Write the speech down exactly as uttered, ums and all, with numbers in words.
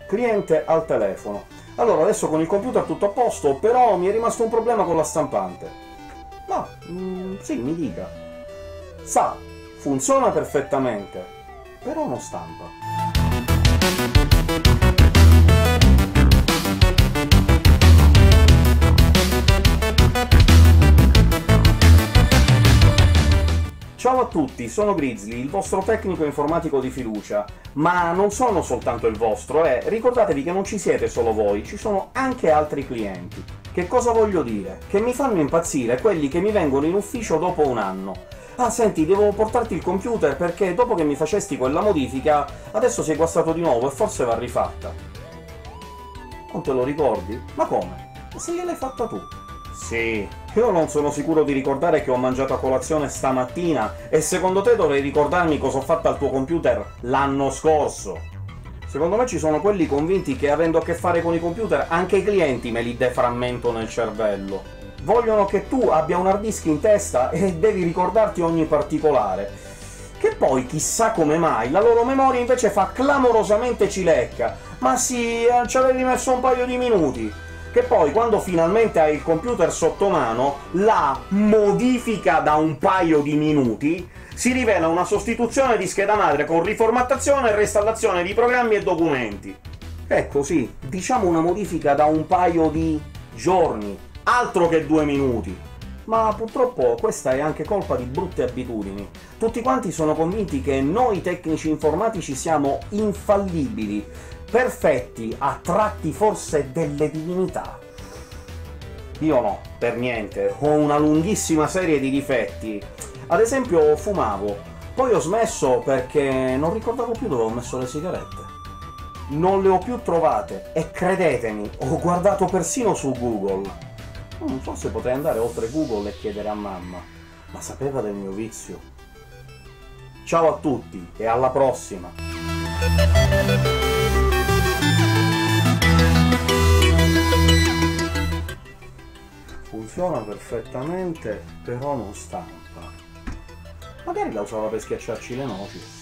cliente al telefono. Allora, adesso con il computer tutto a posto, però mi è rimasto un problema con la stampante. No, mm, sì, mi dica. Sa, funziona perfettamente, però non stampa. Ciao a tutti, sono Grizzly, il vostro tecnico informatico di fiducia, ma non sono soltanto il vostro, eh! Ricordatevi che non ci siete solo voi, ci sono anche altri clienti. Che cosa voglio dire? Che mi fanno impazzire quelli che mi vengono in ufficio dopo un anno. Ah, senti, devo portarti il computer perché dopo che mi facesti quella modifica, adesso sei guastato di nuovo e forse va rifatta. Non te lo ricordi? Ma come? Ma se gliel'hai fatta tu? Sì, io non sono sicuro di ricordare che ho mangiato a colazione stamattina, e secondo te dovrei ricordarmi cosa ho fatto al tuo computer l'anno scorso? Secondo me ci sono quelli convinti che, avendo a che fare con i computer, anche i clienti me li deframmento nel cervello. Vogliono che tu abbia un hard disk in testa e devi ricordarti ogni particolare. Che poi, chissà come mai, la loro memoria invece fa clamorosamente cilecca. Ma sì, ci avevi messo un paio di minuti. Che poi, quando finalmente hai il computer sotto mano, la modifica da un paio di minuti si rivela una sostituzione di scheda madre con riformattazione e reinstallazione di programmi e documenti. Ecco, sì, diciamo una modifica da un paio di giorni, altro che due minuti. Ma purtroppo questa è anche colpa di brutte abitudini. Tutti quanti sono convinti che noi tecnici informatici siamo infallibili, perfetti, a tratti forse delle divinità. Io no, per niente, ho una lunghissima serie di difetti. Ad esempio fumavo, poi ho smesso perché non ricordavo più dove ho messo le sigarette. Non le ho più trovate, e credetemi, ho guardato persino su Google. Hmm, forse potrei andare oltre Google e chiedere a mamma, ma sapeva del mio vizio. Ciao a tutti, e alla prossima! Funziona perfettamente, però non stampa. Magari la usava per schiacciarci le noci.